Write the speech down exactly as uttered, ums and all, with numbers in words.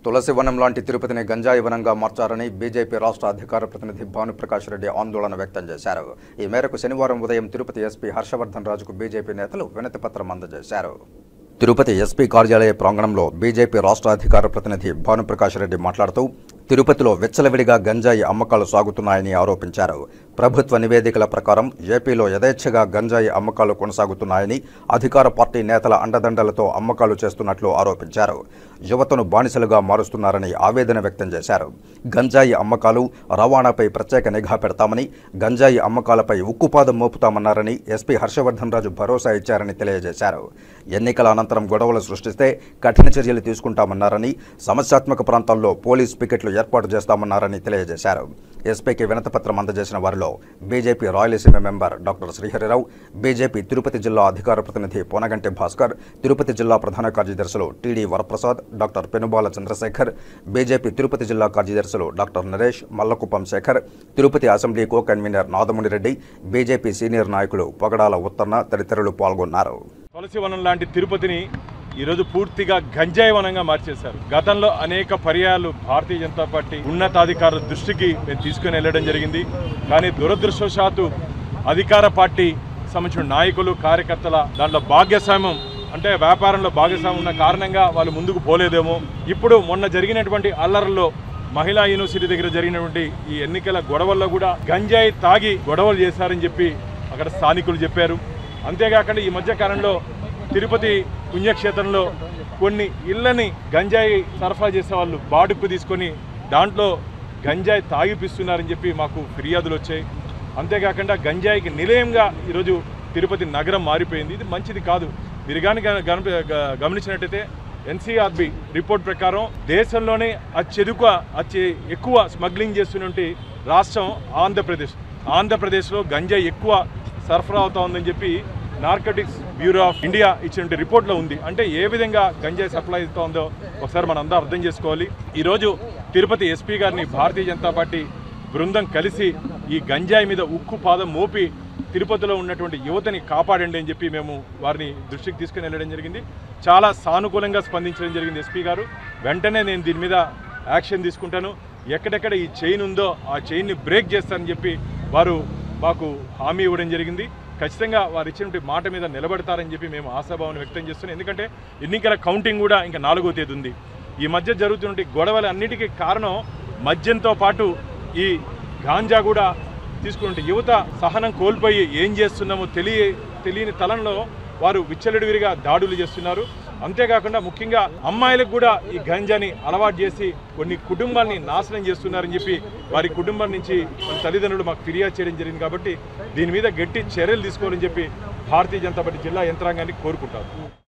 తులసివనం లాంటి తిరుపతిని గంజాయి వనంగా మార్చారని బీజేపీ రాష్ట్ర అధికార ప్రతినిధి భానుప్రకాష్ రెడ్డి ఆందోళన వ్యక్తం చేశారు. ఈ మేరకు శనివారం ఉదయం తిరుపతి ఎస్పీ హర్షవర్ధన్ రాజుకు బీజేపీ నేతలు వినతిపత్రం అందజేశారు. తిరుపతి ఎస్పీ కార్యాలయ ప్రాంగణంలో బీజేపీ రాష్ట్ర అధికార ప్రతినిధి భానుప్రకాష్ రెడ్డి మాట్లాడుతూ తిరుపతిలో విచ్చలవిడిగా గంజాయి అమ్మకాలు సాగుతున్నాయని ఆరోపించారు. ప్రభుత్వ నివేదికల ప్రకారం ఏపీలో యథేచ్ఛగా గంజాయి అమ్మకాలు కొనసాగుతున్నాయని, అధికార పార్టీ నేతల అండదండలతో అమ్మకాలు చేస్తున్నట్లు ఆరోపించారు. యువతను బానిసలుగా మారుస్తున్నారని ఆవేదన వ్యక్తం చేశారు. గంజాయి అమ్మకాలు, రవాణాపై ప్రత్యేక నిఘా పెడతామని, గంజాయి అమ్మకాలపై ఉక్కుపాదం మోపుతామన్నారని ఎస్పీ హర్షవర్ధన్ రాజు భరోసా ఇచ్చారని తెలియజేశారు. ఎన్నికల అనంతరం గొడవలు సృష్టిస్తే కఠిన చర్యలు తీసుకుంటామన్నారని, సమస్యాత్మక ప్రాంతాల్లో పోలీస్ పికెట్లు ఏర్పాటు చేస్తామన్నారని తెలియజేశారు. ఎస్పీకి వినతిపత్రం అందజేసిన వారిలో BJP Rayalaseema member doctor Sriharirao, BJP Tirupati జిల్లా అధికార ప్రతినిధి పొనగంటి భాస్కర్, తిరుపతి జిల్లా ప్రధాన కార్యదర్శులు T D Varaprasad, doctor Penubala Chandrasekhar, BJP Tirupati జిల్లా కార్యదర్శులు doctor Naresh, Mallakuppam Sekhar, Tirupati assembly co convener Nadamuni Reddy, BJP senior నాయకులు పొగడాల ఉత్తన్న తదితరులు పాల్గొన్నారు. తులసివనం లాంటి తిరుపతిని ఈరోజు పూర్తిగా గంజాయి వనంగా మార్చేశారు. గతంలో అనేక పర్యాయాలు భారతీయ జనతా పార్టీ ఉన్నతాధికారుల దృష్టికి మేము తీసుకుని వెళ్ళడం జరిగింది. కానీ దురదృష్టవశాత్తు అధికార పార్టీ సంబంధించిన నాయకులు, కార్యకర్తల దాంట్లో భాగస్వామ్యం అంటే వ్యాపారంలో భాగస్వామ్యం ఉన్న కారణంగా వాళ్ళు ముందుకు పోలేదేమో. ఇప్పుడు మొన్న జరిగినటువంటి అల్లర్లో మహిళా యూనివర్సిటీ దగ్గర జరిగినటువంటి ఈ ఎన్నికల గొడవల్లో కూడా గంజాయి తాగి గొడవలు చేశారని చెప్పి అక్కడ స్థానికులు చెప్పారు. అంతేకాకుండా ఈ మధ్య కాలంలో తిరుపతి పుణ్యక్షేత్రంలో కొన్ని ఇళ్లని గంజాయి సరఫరా చేసే వాళ్ళు బాడుకు తీసుకొని దాంట్లో గంజాయి తాగిపిస్తున్నారని చెప్పి మాకు ఫిర్యాదులు వచ్చాయి. అంతేకాకుండా గంజాయికి నిలయంగా ఈరోజు తిరుపతి నగరం మారిపోయింది. ఇది మంచిది కాదు. మీరు కానీ గమనించినట్టయితే ఎన్సీఆర్బి రిపోర్ట్ ప్రకారం దేశంలోనే అత్యధిక అత్య ఎక్కువ స్మగ్లింగ్ చేస్తున్నటువంటి రాష్ట్రం ఆంధ్రప్రదేశ్. ఆంధ్రప్రదేశ్లో గంజాయి ఎక్కువ సరఫరా అవుతా ఉందని చెప్పి నార్కోటిక్స్ బ్యూరో ఆఫ్ ఇండియా ఇచ్చిన రిపోర్ట్లో ఉంది. అంటే ఏ విధంగా గంజాయి సప్లై అవుతా ఉందో ఒకసారి మనం అందరూ అర్థం చేసుకోవాలి. ఈరోజు తిరుపతి ఎస్పీ గారిని భారతీయ జనతా పార్టీ బృందం కలిసి ఈ గంజాయి మీద ఉక్కు పాదం మోపి తిరుపతిలో ఉన్నటువంటి యువతని కాపాడండి అని చెప్పి మేము వారిని దృష్టికి తీసుకుని వెళ్ళడం జరిగింది. చాలా సానుకూలంగా స్పందించడం జరిగింది ఎస్పీ గారు. వెంటనే నేను దీని మీద యాక్షన్ తీసుకుంటాను, ఎక్కడెక్కడ ఈ చైన్ ఉందో ఆ చైన్ని బ్రేక్ చేస్తానని చెప్పి వారు మాకు హామీ ఇవ్వడం జరిగింది. ఖచ్చితంగా వారు ఇచ్చినటువంటి మాట మీద నిలబడతారని చెప్పి మేము ఆశాభావాన్ని వ్యక్తం చేస్తున్నాం. ఎందుకంటే ఎన్నికల కౌంటింగ్ కూడా ఇంకా నాలుగో తేదీ ఉంది. ఈ మధ్య జరుగుతున్న గొడవలు అన్నిటికీ కారణం మద్యంతో పాటు ఈ గాంజా కూడా తీసుకున్న యువత సహనం కోల్పోయి ఏం చేస్తున్నామో తెలియ తెలియని తలంలో వారు విచ్చలవిడిగా దాడులు చేస్తున్నారు. అంతేకాకుండా ముఖ్యంగా అమ్మాయిలకు కూడా ఈ గంజాని అలవాటు చేసి కొన్ని కుటుంబాన్ని నాశనం చేస్తున్నారని చెప్పి వారి కుటుంబం నుంచి వాళ్ళ తల్లిదండ్రులు మాకు ఫిర్యాదు చేయడం జరిగింది. కాబట్టి దీని మీద గట్టి చర్యలు తీసుకోవాలని చెప్పి భారతీయ జనతా పార్టీ జిల్లా యంత్రాంగాన్ని కోరుకుంటారు.